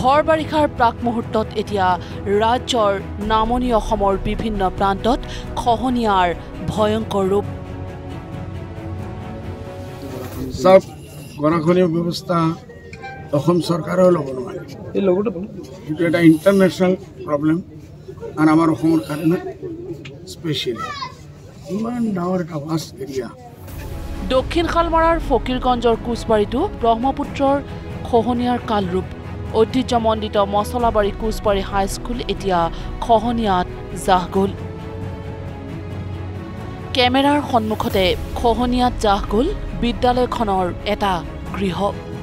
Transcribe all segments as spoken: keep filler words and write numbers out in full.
ভৰ বাৰিষাৰ প্ৰাক মুহূৰ্তত এতিয়া ৰাজ্যৰ নামনি অসমৰ বিভিন্ন প্ৰান্তত খহনীয়াৰ ভয়ংকৰ ৰূপ সব গণখনীয় ব্যৱস্থা অসম চৰকাৰেও ল'ব নোৱাৰে এই লগটো এইটো এটা ইণ্টাৰনেশ্যনেল প্ৰব্লেম আৰু আমাৰ অসমৰ কাৰণে স্পেচিয়েলি ইমান ডাঙৰ এটা ভাষ্ট এৰিয়া দক্ষিণ শালমৰাৰ ফকীৰগঞ্জৰ কোচবাৰীটো ব্ৰহ্মপুত্ৰৰ খহনীয়াৰ কালৰূপ ঐতিহ্যমণ্ডিত মছলাবাৰী কোচবাৰী হাইস্কুল এতিয়া খহনীয়াত জাহ গ'ল কেমেৰাৰ সন্মুখতে খহনীয়াত জাহ গ'ল বিদ্যালয়খনৰ এটা গৃহ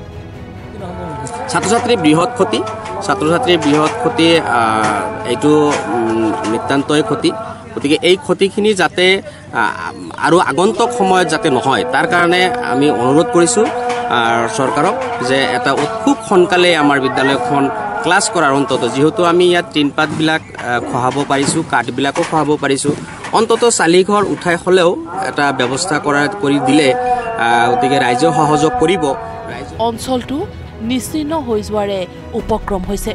ছাত্ৰ ছাত্ৰীৰ বৃহৎ ক্ষতি ছাত্ৰ ছাত্ৰীৰ বৃহৎ ক্ষতি এইটো নিতান্তই ক্ষতি গতিকে এই ক্ষতিখিনি যাতে আৰু আগন্তুক সময়ত যাতে নহয় তাৰ কাৰণে আমি অনুৰোধ কৰিছোঁ চৰকাৰক যে এটা খুব সোনকালে আমাৰ বিদ্যালয়খন ক্লাছ কৰাৰ অন্তত যেহেতু আমি ইয়াত টিনপাতবিলাক খহাব পাৰিছোঁ কাঠবিলাকো খহাব পাৰিছোঁ অন্তত চালিঘৰ উঠাই হ'লেও এটা ব্যৱস্থা কৰা কৰি দিলে গতিকে ৰাইজেও সহযোগ কৰিব অঞ্চলটো নিশ্চিন্ন হৈ যোৱাৰে উপক্ৰম হৈছে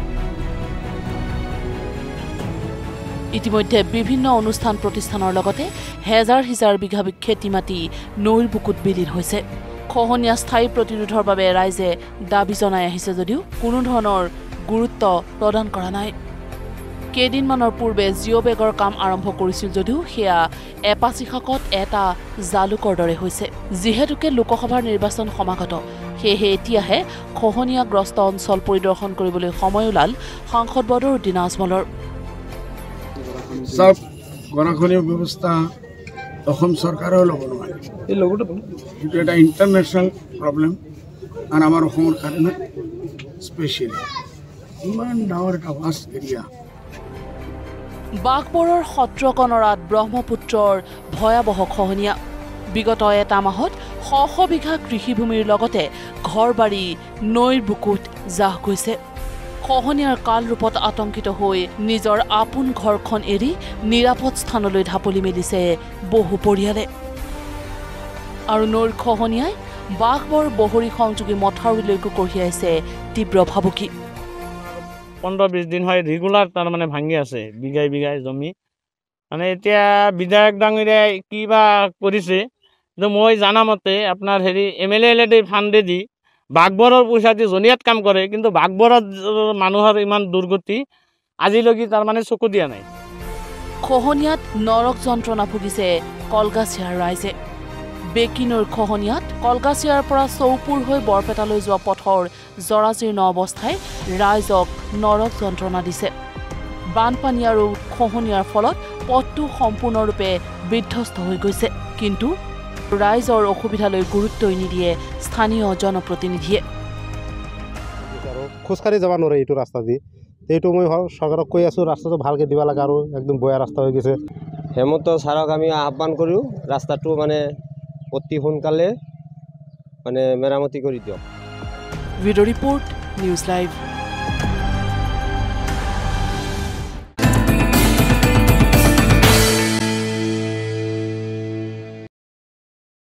ইতিমধ্যে বিভিন্ন অনুষ্ঠান প্ৰতিষ্ঠানৰ লগতে হেজাৰ হেজাৰ বিঘা খেতি মাটি নৈৰ বুকুত বিলীন হৈছে খহনীয়া স্থায়ী প্ৰতিৰোধৰ বাবে ৰাইজে দাবী জনাই আহিছে যদিও কোনো ধৰণৰ গুৰুত্ব প্ৰদান কৰা নাই কেইদিনমানৰ পূৰ্বে জিঅ' বেগৰ কাম আৰম্ভ কৰিছিল যদিও সেয়া এপাচিশাকত এটা জালুকৰ দৰে হৈছে যিহেতুকে লোকসভাৰ নিৰ্বাচন সমাগত সেয়েহে এতিয়াহে খহনীয়াগ্ৰস্ত অঞ্চল পৰিদৰ্শন কৰিবলৈ সময় ওলাল সাংসদ বদৰুদ্দিন আজমলৰ সব গণখনীয় ব্যৱস্থা অসম চৰকাৰেও ল'ব নোৱাৰে এই লগটো এইটো এটা ইণ্টাৰনেশ্যনেল প্ৰব্লেম আৰু আমাৰ অসমৰ কাৰণে স্পেচিয়েলি ইমান ডাঙৰ এটা ভাষ্ট এৰিয়া বাঘবৰৰ সত্ৰকনৰাত ব্ৰহ্মপুত্ৰৰ ভয়াৱহ খহনীয়া বিগত এটা মাহত শ শ বিঘা কৃষিভূমিৰ লগতে ঘৰ বাৰী নৈৰ বুকুত জাহ গৈছে খহনীয়াৰ কালৰূপত আতংকিত হৈ নিজৰ আপোন ঘৰখন এৰি নিৰাপদ স্থানলৈ ঢাপলি মেলিছে বহু পৰিয়ালে আৰু নৈৰ খহনীয়াই বাঘবৰ বহৰী সংযোগী মথাউৰিলৈকো কঢ়িয়াইছে তীব্ৰ ভাবুকি পোন্ধৰ বিশ দিন হয় ৰেগুলাৰ তাৰমানে ভাঙি আছে বিঘাই বিঘাই জমি মানে এতিয়া বিধায়ক ডাঙৰীয়াই কিবা কৰিছে কিন্তু মই জানামতে আপোনাৰ হেৰি এম এল এ ফাণ্ডেদি বাঘবৰৰ পইচা দি জনিয়াত কাম কৰে কিন্তু বাঘবৰত মানুহৰ ইমান দুৰ্গতি আজিলৈকে তাৰমানে চকু দিয়া নাই খহনীয়াত নৰক যন্ত্ৰণা ভুগিছে কলগাছিয়াৰ ৰাইজে বেকিনৰ খহনীয়াত কলগাছিয়াৰ পৰা চৌপুৰ হৈ বৰপেটালৈ যোৱা পথৰ জৰাজীৰ্ণ অৱস্থাই ৰাইজক নৰক যন্ত্ৰণা দিছে বানপানী আৰু খহনীয়াৰ ফলত পথটো সম্পূৰ্ণৰূপে বিধ্বস্ত হৈ গৈছে কিন্তু ৰাইজৰ অসুবিধালৈ গুৰুত্বই নিদিয়ে স্থানীয় জনপ্ৰতিনিধিয়ে খোজকাঢ়ি যাব নোৱাৰে এইটো ৰাস্তা দি এইটো মই চৰকাৰক কৈ আছোঁ ৰাস্তাটো ভালকৈ দিব লাগে আৰু একদম বেয়া ৰাস্তা হৈ গৈছে হেমন্ত ছাৰক আমি আহ্বান কৰোঁ ৰাস্তাটো মানে অতি সোনকালে মানে মেৰামতি কৰি দিয়ক ভিডিঅ' ৰিপৰ্ট নিউজ লাইভ।